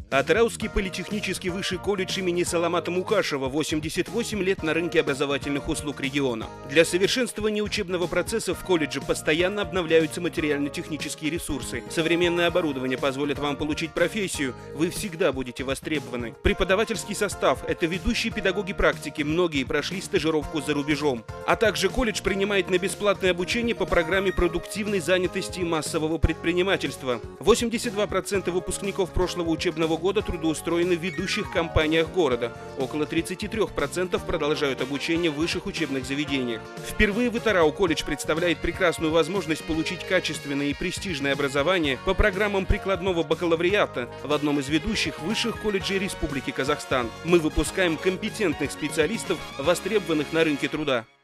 Атырауские политехнический высший колледж имени Саламата Мукашева 88 лет на рынке образовательных услуг региона. Для совершенствования учебного процесса в колледже постоянно обновляются материально-технические ресурсы. Современное оборудование позволит вам получить профессию, вы всегда будете востребованы. Преподавательский состав – это ведущие педагоги практики, многие прошли стажировку за рубежом. А также колледж принимает на бесплатное обучение по программе продуктивной занятости и массового предпринимательства. 82% выпускников прошлого учебного года трудоустроены в ведущих компаниях города. Около 33% продолжают обучение в высших учебных заведениях. Впервые в Атырау колледж представляет прекрасную возможность получить качественное и престижное образование по программам прикладного бакалавриата в одном из ведущих высших колледжей Республики Казахстан. Мы выпускаем компетентных специалистов, востребованных на рынке труда.